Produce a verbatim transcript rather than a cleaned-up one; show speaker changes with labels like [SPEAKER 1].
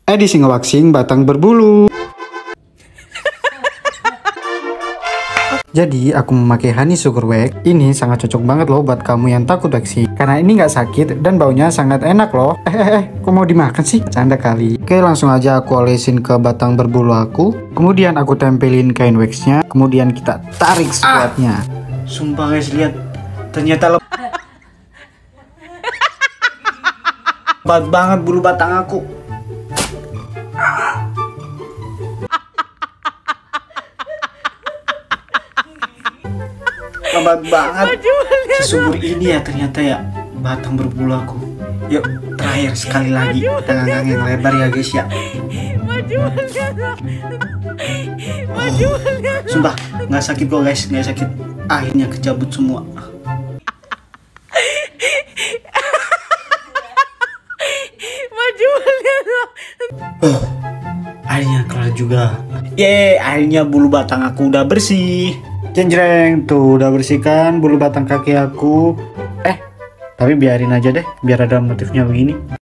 [SPEAKER 1] Edisi ngewaxing batang berbulu. Jadi aku memakai honey sugar wax. Ini sangat cocok banget loh buat kamu yang takut waxing, karena ini nggak sakit dan baunya sangat enak loh. Eh eh eh, kok mau dimakan sih? Canda kali. Oke, langsung aja aku olesin ke batang berbulu aku. Kemudian aku tempelin kain waxnya. Kemudian kita tarik sekuatnya. Ah, sumpah guys, lihat. Ternyata lebat banget bulu batang aku. Lebat banget. Sesubur ini ya ternyata ya batang berbulu aku. Yuk terakhir sekali lagi dengan yang lebar ya guys ya. Oh, sumpah nggak sakit kok guys, nggak sakit. Akhirnya kecabut semua. Oh, akhirnya kelar juga. Yeay, akhirnya bulu batang aku udah bersih. Jeng-jeng, tuh udah bersihkan bulu batang kaki aku. Eh, tapi biarin aja deh, biar ada motifnya begini.